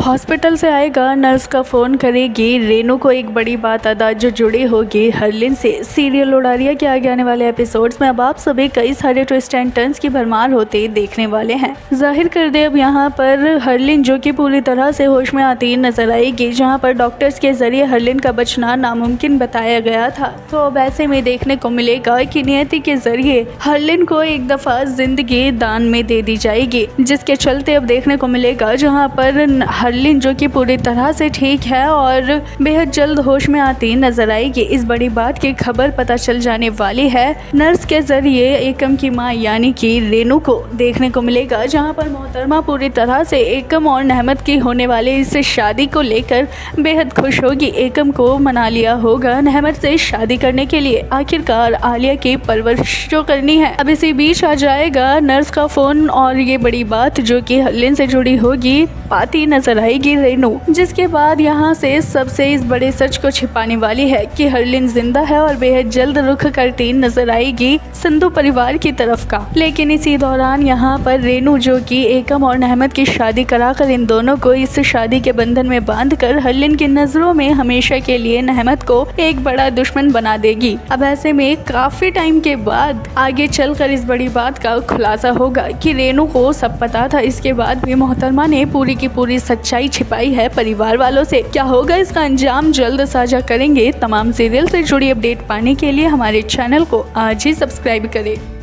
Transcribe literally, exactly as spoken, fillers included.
Hospital से आएगा, nurse का फोन करेगी, रेनू को एक बड़ी बात अदा जो जुड़ी होगी हरलिन से। सीरियल उड़ारिया के आगे आने वाले एपिसोड्स में अब आप सभी कई सारे ट्विस्ट एंड टर्न्स की भरमार होते देखने वाले हैं। जाहिर कर दे अब यहाँ पर हरलिन जो कि पूरी तरह से होश में आती नजर आएगी, जहाँ पर डॉक्टर्स के जरिए हरलिन का बचना नामुमकिन बताया गया था। तो अब ऐसे में देखने को मिलेगा कि नियति के जरिए हरलिन को एक दफा जिंदगी दान में दे दी जाएगी, जिसके चलते अब देखने को मिलेगा जहाँ पर हरलिन जो कि पूरी तरह से ठीक है और बेहद जल्द होश में आती नजर आएगी। इस बड़ी बात की खबर पता चल जाने वाली है नर्स के जरिए एकम की मां यानी कि रेनू को देखने को मिलेगा, जहां पर मोहतरमा पूरी तरह से एकम और नहमत की होने वाली इस शादी को लेकर बेहद खुश होगी। एकम को मना लिया होगा नहमत से शादी करने के लिए, आखिरकार आलिया की परवरिश जो करनी है। अब इसी बीच आ जाएगा नर्स का फोन और ये बड़ी बात जो कि हरलिन से जुड़ी होगी पाती नजर आएगी रेनू, जिसके बाद यहाँ से सबसे इस बड़े सच को छिपाने वाली है कि हरलिन जिंदा है और बेहद जल्द रुख करती नजर आएगी संधू परिवार की तरफ का। लेकिन इसी दौरान यहाँ पर रेनू जो कि एकम और नहमत की शादी कराकर इन दोनों को इस शादी के बंधन में बांधकर हरलिन की नजरों में हमेशा के लिए नहमत को एक बड़ा दुश्मन बना देगी। अब ऐसे में काफी टाइम के बाद आगे चलकर इस बड़ी बात का खुलासा होगा कि रेनू को सब पता था, इसके बाद भी मोहतरमा ने पूरी की पूरी सच्चाई छिपाई है परिवार वालों से। क्या होगा इसका अंजाम जल्द साझा करेंगे। तमाम सीरियल से जुड़ी अपडेट पाने के लिए हमारे चैनल को आज ही सब्सक्राइब करें।